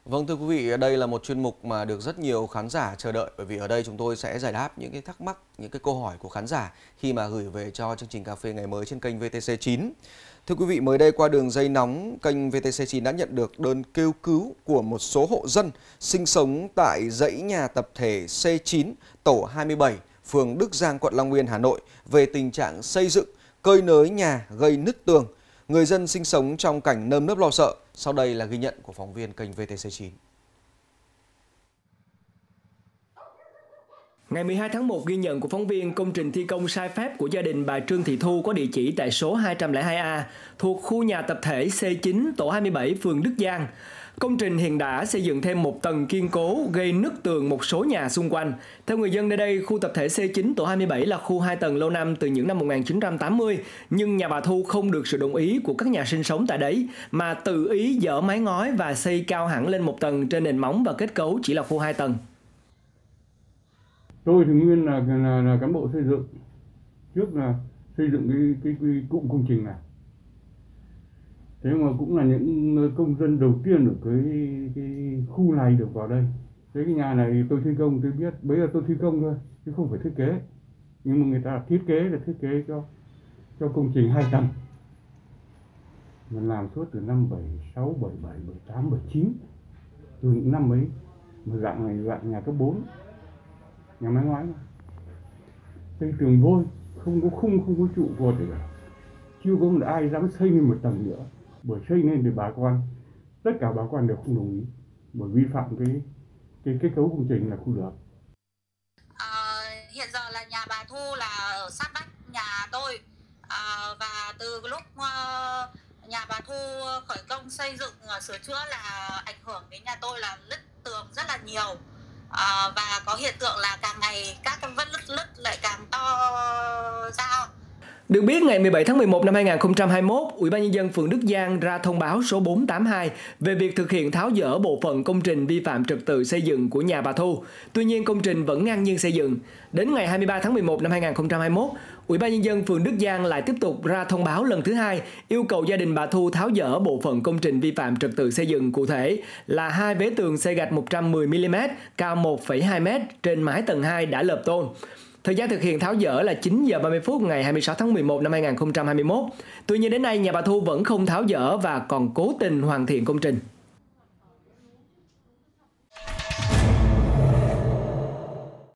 Vâng, thưa quý vị, đây là một chuyên mục mà được rất nhiều khán giả chờ đợi, bởi vì ở đây chúng tôi sẽ giải đáp những cái thắc mắc, những cái câu hỏi của khán giả khi mà gửi về cho chương trình Cà phê Ngày mới trên kênh VTC9. Thưa quý vị, mới đây qua đường dây nóng, kênh VTC9 đã nhận được đơn kêu cứu của một số hộ dân sinh sống tại dãy nhà tập thể C9, tổ 27, phường Đức Giang, quận Long Biên, Hà Nội về tình trạng xây dựng, cơi nới nhà gây nứt tường. Người dân sinh sống trong cảnh nơm nớp lo sợ. Sau đây là ghi nhận của phóng viên kênh VTC9. Ngày 12 tháng 1, ghi nhận của phóng viên, công trình thi công sai phép của gia đình bà Trương Thị Thu có địa chỉ tại số 202A thuộc khu nhà tập thể C9, tổ 27, phường Đức Giang. Công trình hiện đã xây dựng thêm một tầng kiên cố gây nứt tường một số nhà xung quanh. Theo người dân nơi đây, khu tập thể C9 tổ 27 là khu 2 tầng lâu năm từ những năm 1980, nhưng nhà bà Thu không được sự đồng ý của các nhà sinh sống tại đấy, mà tự ý dỡ mái ngói và xây cao hẳn lên một tầng trên nền móng và kết cấu chỉ là khu 2 tầng. Tôi thì nguyên là cán bộ xây dựng, trước là xây dựng cái cụm công trình này. Thế mà cũng là những công dân đầu tiên ở cái khu này được vào đây. Thế cái nhà này tôi thi công, tôi biết, bây giờ tôi thi công thôi, chứ không phải thiết kế. Nhưng mà người ta thiết kế cho công trình 2 tầng. Mình làm suốt từ năm 76, 77, 78, 79. Từ những năm ấy, mà dạng này dạng nhà cấp 4. Nhà máy ngói mà. Xây tường vôi, không có trụ cột gì cả. Chưa có một ai dám xây lên một tầng nữa. Bởi xây lên thì bà con, tất cả bà con đều không đồng ý. Bởi vi phạm cái kết cấu công trình là không được. Hiện giờ là nhà bà Thu là ở sát vách nhà tôi. Và từ lúc nhà bà Thu khởi công xây dựng, sửa chữa là ảnh hưởng đến nhà tôi là nứt tường rất là nhiều. Và có hiện tượng là càng ngày các cái vết nứt lại càng to ra. Được biết, ngày 17 tháng 11 năm 2021, Ủy ban Nhân dân phường Đức Giang ra thông báo số 482 về việc thực hiện tháo dỡ bộ phận công trình vi phạm trật tự xây dựng của nhà bà Thu. Tuy nhiên, công trình vẫn ngang nhiên xây dựng. Đến ngày 23 tháng 11 năm 2021, Ủy ban Nhân dân phường Đức Giang lại tiếp tục ra thông báo lần thứ hai, yêu cầu gia đình bà Thu tháo dỡ bộ phận công trình vi phạm trật tự xây dựng, cụ thể là 2 vế tường xây gạch 110mm, cao 1,2m trên mái tầng 2 đã lợp tôn. Thời gian thực hiện tháo dỡ là 9 giờ 30 phút ngày 26 tháng 11 năm 2021. Tuy nhiên đến nay, nhà bà Thu vẫn không tháo dỡ và còn cố tình hoàn thiện công trình.